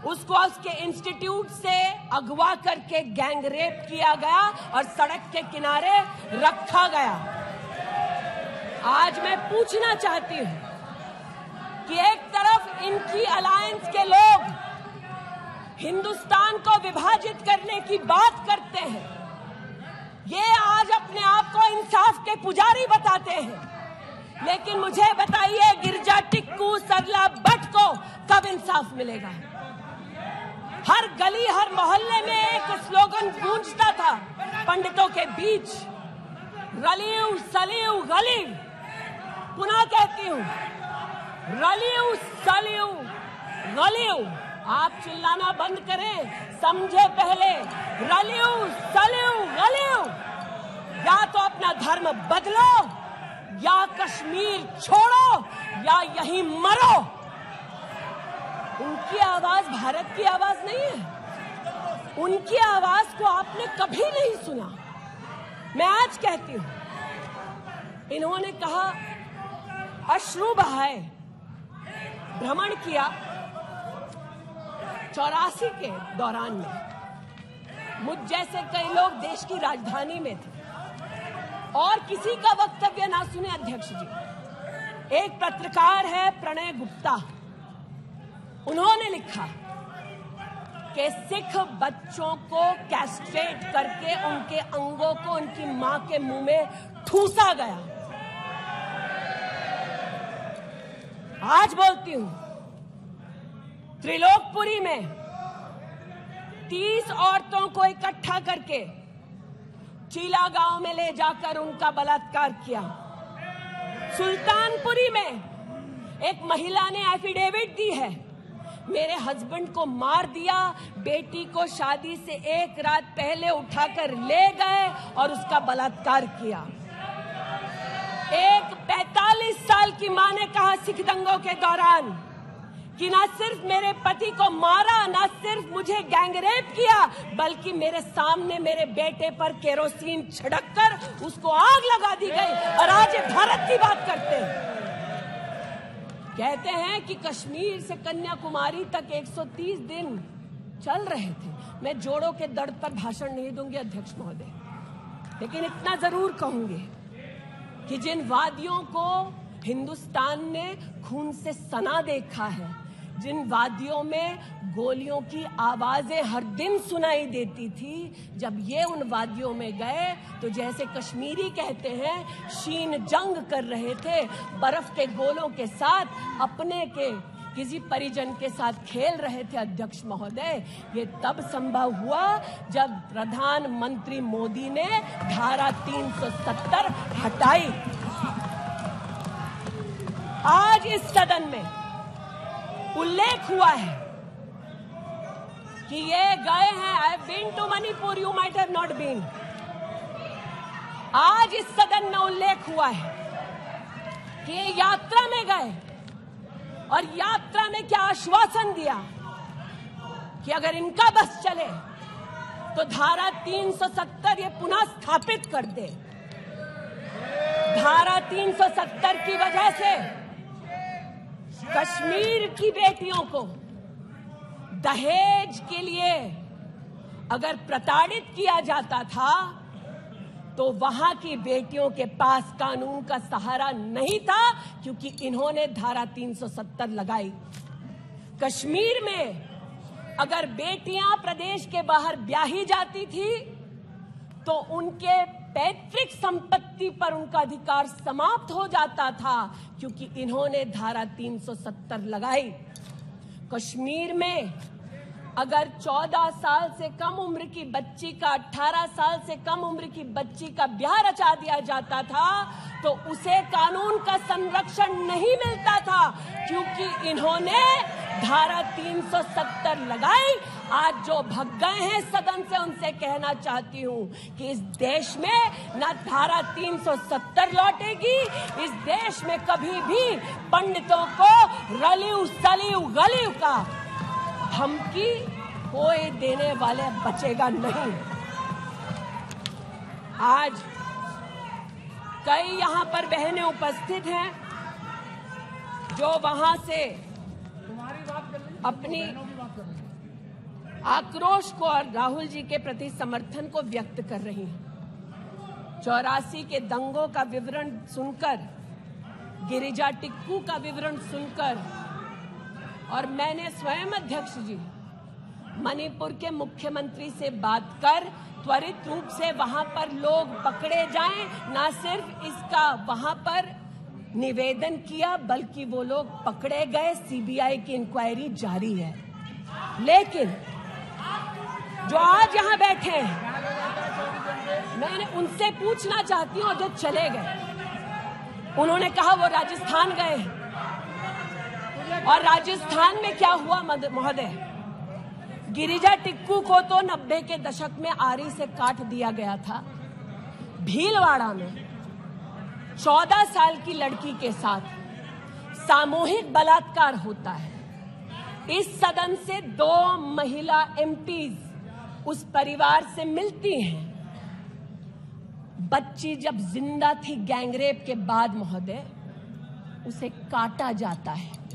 उसको उसके इंस्टीट्यूट से अगवा करके गैंग रेप किया गया और सड़क के किनारे रखा गया। आज मैं पूछना चाहती हूं कि एक तरफ इनकी अलायंस के लोग हिंदुस्तान को विभाजित करने की बात करते हैं, ये आज अपने आप को इंसाफ के पुजारी बताते हैं, लेकिन मुझे बताइए गिरजा टिक्कू सरला भट्ट को कब इंसाफ मिलेगा? हर गली हर मोहल्ले में एक स्लोगन गूंजता था पंडितों के बीच, रलियू सलियू गलीव। पुनः कहती हूं, रलियू सलियू गलीव। आप चिल्लाना बंद करें, समझे पहले, रलियू सलियू गलीव। या तो अपना धर्म बदलो या कश्मीर छोड़ो या यहीं मरो। उनकी आवाज भारत की आवाज नहीं है, उनकी आवाज को आपने कभी नहीं सुना। मैं आज कहती हूं, इन्होंने कहा अश्रु बहाए, भ्रमण किया 84 के दौरान में। मुझ जैसे कई लोग देश की राजधानी में थे और किसी का वक्तव्य ना सुने। अध्यक्ष जी, एक पत्रकार है प्रणय गुप्ता, उन्होंने लिखा कि सिख बच्चों को कैस्ट्रेट करके उनके अंगों को उनकी मां के मुंह में ठूसा गया। आज बोलती हूं, त्रिलोकपुरी में 30 औरतों को इकट्ठा करके चीला गांव में ले जाकर उनका बलात्कार किया। सुल्तानपुरी में एक महिला ने एफिडेविट दी है, मेरे हस्बैंड को मार दिया, बेटी को शादी से एक रात पहले उठाकर ले गए और उसका बलात्कार किया। एक 45 साल की मां ने कहा सिख दंगों के दौरान कि ना सिर्फ मेरे पति को मारा, ना सिर्फ मुझे गैंगरेप किया, बल्कि मेरे सामने मेरे बेटे पर केरोसिन छिड़ककर उसको आग लगा दी गई। और आज ये भारत की बात करते हैं, कहते हैं कि कश्मीर से कन्याकुमारी तक 130 दिन चल रहे थे। मैं जोड़ों के दर्द पर भाषण नहीं दूंगी अध्यक्ष महोदय, लेकिन इतना जरूर कहूंगी कि जिन वादियों को हिंदुस्तान ने खून से सना देखा है, जिन वादियों में गोलियों की आवाजें हर दिन सुनाई देती थी, जब ये उन वादियों में गए तो जैसे कश्मीरी कहते हैं शीन जंग कर रहे थे, बर्फ के गोलों के साथ अपने के किसी परिजन के साथ खेल रहे थे। अध्यक्ष महोदय, ये तब संभव हुआ जब प्रधानमंत्री मोदी ने धारा 370 हटाई। आज इस सदन में उल्लेख हुआ है कि ये गए हैं, I have been to Manipur, you might have not been. आज इस सदन में उल्लेख हुआ है कि ये यात्रा में गए और यात्रा में क्या आश्वासन दिया कि अगर इनका बस चले तो धारा 370 ये पुनः स्थापित कर दे। धारा 370 की वजह से कश्मीर की बेटियों को दहेज के लिए अगर प्रताड़ित किया जाता था तो वहां की बेटियों के पास कानून का सहारा नहीं था, क्योंकि इन्होंने धारा 370 लगाई। कश्मीर में अगर बेटियां प्रदेश के बाहर ब्याही जाती थी तो उनके पैतृक संपत्ति पर उनका अधिकार समाप्त हो जाता था, क्योंकि इन्होंने धारा 370 लगाई। कश्मीर में अगर 14 साल से कम उम्र की बच्ची का 18 साल से कम उम्र की बच्ची का ब्याह रचा दिया जाता था तो उसे कानून का संरक्षण नहीं मिलता था, क्योंकि इन्होंने धारा 370 लगाई। आज जो भग गए हैं सदन से, उनसे कहना चाहती हूं कि इस देश में न धारा 370 लौटेगी, इस देश में कभी भी पंडितों को रलियू सलियू गलियू का धमकी कोई देने वाले बचेगा नहीं। आज कई यहां पर बहनें उपस्थित हैं जो वहां से अपनी आक्रोश को और राहुल जी के प्रति समर्थन को व्यक्त कर रही हैं। 84 के दंगों का विवरण सुनकर, गिरिजा टिक्कू का विवरण सुनकर, और मैंने स्वयं अध्यक्ष जी मणिपुर के मुख्यमंत्री से बात कर त्वरित रूप से वहां पर लोग पकड़े जाएं, ना सिर्फ इसका वहां पर निवेदन किया बल्कि वो लोग पकड़े गए। सीबीआई की इंक्वायरी जारी है। लेकिन जो आज यहां बैठे हैं, मैं उनसे पूछना चाहती हूं, जो चले गए, उन्होंने कहा वो राजस्थान गए, और राजस्थान में क्या हुआ महोदय? गिरिजा टिक्कू को तो 90 के दशक में आरी से काट दिया गया था। भीलवाड़ा में 14 साल की लड़की के साथ सामूहिक बलात्कार होता है। इस सदन से 2 महिला एमपीज उस परिवार से मिलती हैं। बच्ची जब जिंदा थी गैंगरेप के बाद महोदय, उसे काटा जाता है।